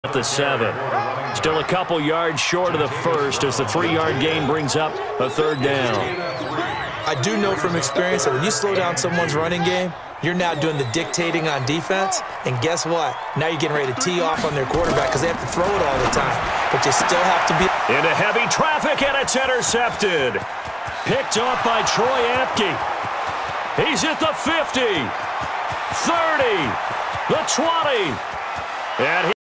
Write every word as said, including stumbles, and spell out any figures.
At the seven. Still a couple yards short of the first as the three-yard gain brings up a third down. I do know from experience that when you slow down someone's running game, you're now doing the dictating on defense, and guess what? Now you're getting ready to tee off on their quarterback because they have to throw it all the time, but you still have to be... Into heavy traffic, and it's intercepted. Picked off by Troy Apke. He's at the fifty, thirty, the twenty, and he